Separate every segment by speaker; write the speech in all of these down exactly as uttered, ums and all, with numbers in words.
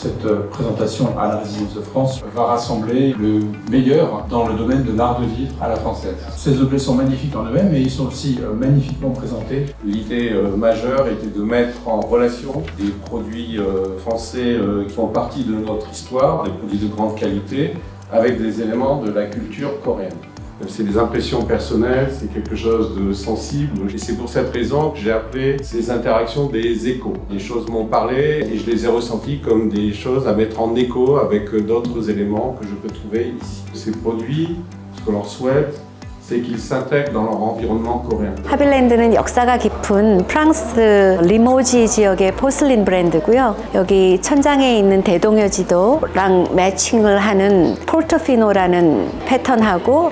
Speaker 1: Cette présentation à la Résidence de France va rassembler le meilleur dans le domaine de l'art de vivre à la française. Ces objets sont magnifiques en eux-mêmes, mais ils sont aussi magnifiquement présentés. L'idée majeure était de mettre en relation des produits français qui font partie de notre histoire, des produits de grande qualité, avec des éléments de la culture coréenne. C'est des impressions personnelles, c'est quelque chose de sensible et c'est pour cette raison que j'ai appelé ces interactions des échos. Les choses m'ont parlé et je les ai ressenties comme des choses à mettre en écho avec d'autres éléments que je peux trouver ici. Ces produits, ce que l'on souhaite, c'est qu'ils s'intègrent dans leur environnement coréen.
Speaker 2: 하빌랜드는 역사가 깊은 프랑스 리모지 지역의 포슬린 브랜드고요. 여기 천장에 있는 대동여지도랑 매칭을 하는 포르토피노라는 패턴하고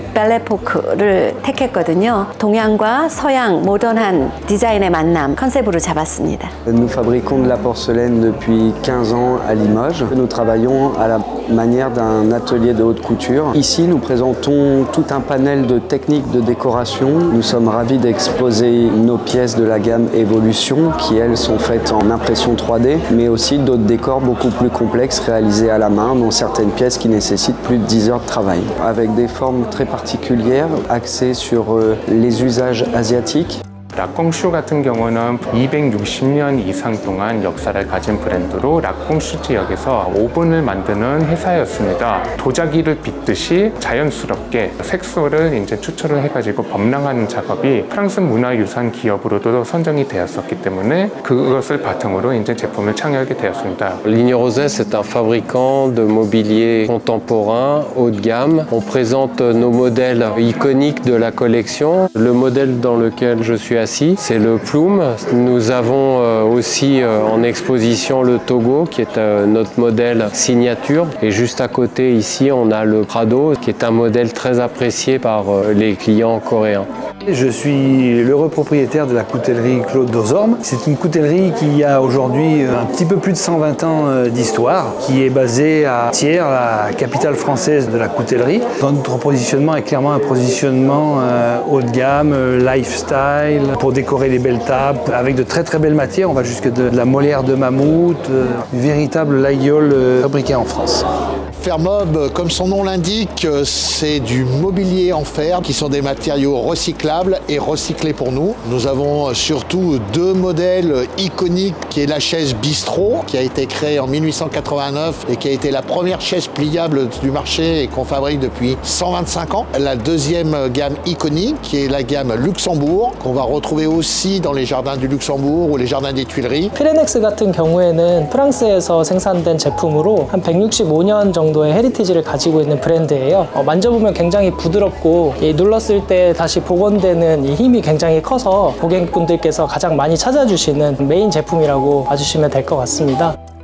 Speaker 2: 벨레포크를 택했거든요. 동양과 서양 모던한 디자인의 만남 컨셉으로 잡았습니다.
Speaker 3: Nous fabriquons de la porcelaine depuis quinze ans à Limoges. Nous travaillons à la manière d'un atelier de haute couture. Ici, nous présentons tout un panel de techniques de décoration. Nous sommes ravis d'exposer nos pièces de la gamme Evolution qui, elles, sont faites en impression trois D, mais aussi d'autres décors beaucoup plus complexes réalisés à la main, dont certaines pièces qui nécessitent plus de dix heures de travail. Avec des formes très particulières, axées sur les usages asiatiques.
Speaker 4: 락공슈 같은 경우는 이백육십 년 이상 동안 역사를 가진 브랜드로 락공슈 지역에서 오븐을 만드는 회사였습니다. 도자기를 빚듯이 자연스럽게 색소를 이제 추출을 해가지고 범람하는 작업이 프랑스 문화유산 기업으로도 선정이 되었었기 때문에 그것을 바탕으로 이제 제품을 창의하게 되었습니다.
Speaker 5: Ligne Roset, c'est un fabricant de mobilier contemporain haut de gamme. On présente nos modèles iconiques de la collection. Le modèle dans lequel je suis c'est le Plume. Nous avons aussi en exposition le Togo qui est notre modèle signature et juste à côté ici on a le Prado qui est un modèle très apprécié par les clients coréens.
Speaker 6: Je suis l'heureux propriétaire de la coutellerie Claude Dozorme. C'est une coutellerie qui a aujourd'hui un petit peu plus de cent vingt ans d'histoire, qui est basée à Thiers, la capitale française de la coutellerie. Notre positionnement est clairement un positionnement haut de gamme, lifestyle, pour décorer les belles tables, avec de très très belles matières. On va jusque de la molaire de mammouth, une véritable laguiole fabriquée en France.
Speaker 7: Fermob, comme son nom l'indique, c'est du mobilier en fer qui sont des matériaux recyclables et recyclés pour nous. Nous avons surtout deux modèles iconiques qui est la chaise bistrot qui a été créée en mille huit cent quatre-vingt-neuf et qui a été la première chaise pliable du marché et qu'on fabrique depuis cent vingt-cinq ans. La deuxième gamme iconique qui est la gamme Luxembourg qu'on va retrouver aussi dans les jardins du Luxembourg ou les jardins des Tuileries.
Speaker 8: 피레넥스 같은 경우에는 프랑스에서 생산된 제품으로 한 백육십오 년 정도 의 헤리티지를 가지고 있는 브랜드예요. 어, 만져보면 굉장히 부드럽고 이 눌렀을 때 다시 복원되는 이 힘이 굉장히 커서 고객분들께서 가장 많이 찾아주시는 메인 제품이라고 봐주시면 될 것 같습니다.